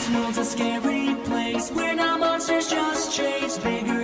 This world's a scary place where now monsters just chase bigger